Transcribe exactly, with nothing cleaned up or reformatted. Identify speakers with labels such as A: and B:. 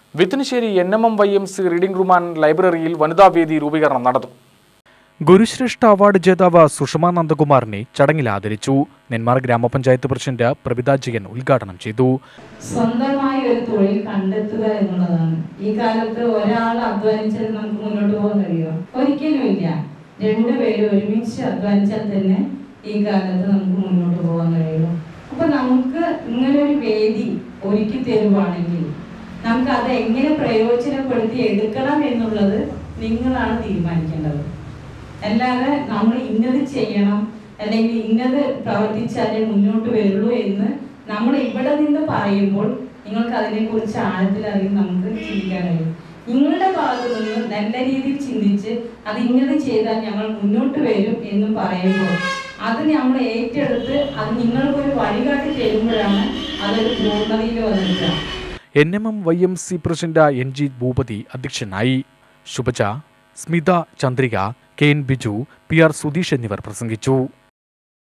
A: Vithanasseri N M M Y M C reading room and ലൈബ്രറിയിൽ വനിതാവേദി രൂപീകരണം നടന്നു. ഗുരുശ്രേഷ്ഠ അവാർഡ് ജേതാവ് സുഷമ നന്ദകുമാറിനെ ചടങ്ങിൽ ആദരിച്ചു. നെന്മാർ ഗ്രാമപഞ്ചായത്ത് പ്രസിഡന്റ് പ്രഭിത ജയൻ ഉദ്ഘാടനം ചെയ്തു.
B: സ്വന്തമായി ഒരു തൊഴിൽ കണ്ടെത്തുക എന്നുള്ളതാണ്. ഈ കാലത്ത് ഒരാൾ അധ്വാനിച്ചാൽ നമുക്ക് മുന്നോട്ട് പോകാൻ കഴിയുമോ? ഒരിക്കലും ഇല്ല. രണ്ടുപേരും ഒരുമിച്ച് അധ്വാനിച്ചാൽ തന്നെ ഈ കാലത്ത് നമുക്ക് മുന്നോട്ട് പോകാൻ കഴിയുമോ? അപ്പൊ നമുക്ക് ഇങ്ങനെ ഒരു വേദി ഒരുക്കി തരുവാണെങ്കിൽ നമുക്ക് അത് എങ്ങനെ പ്രയോജനപ്പെടുത്തി എടുക്കണം എന്നുള്ളത് നിങ്ങളാണ് തീരുമാനിക്കേണ്ടത്. അല്ലാതെ നമ്മൾ ഇന്നത് ചെയ്യണം അല്ലെങ്കിൽ ഇന്നത് പ്രവർത്തിച്ചാലേ മുന്നോട്ട് വരുള്ളൂ എന്ന് നമ്മൾ ഇവിടെ നിന്ന് പറയുമ്പോൾ നിങ്ങൾക്ക് അതിനെക്കുറിച്ച് ആഴത്തിലറിയും നമുക്ക് ചിന്തിക്കാൻ കഴിയും. നിങ്ങളുടെ ഭാഗത്തു നിന്ന് നല്ല രീതിയിൽ ചിന്തിച്ച് അത് ഇന്നത് ചെയ്താൽ ഞങ്ങൾ മുന്നോട്ട് വരും എന്ന് പറയുമ്പോൾ അത് നമ്മൾ ഏറ്റെടുത്ത് അത് നിങ്ങൾക്കൊരു വഴികാട്ടി തരുമ്പോഴാണ് അതൊരു പൂർണ്ണതയിൽ വന്നിരിക്കുക.
A: N M M Y M C president N G Bhoopathi അധ്യക്ഷനായി. Shubhaja, Smitha, Chandrika, K N Biju, P R Sudheesh എന്നിവർ പ്രസംഗിച്ചു.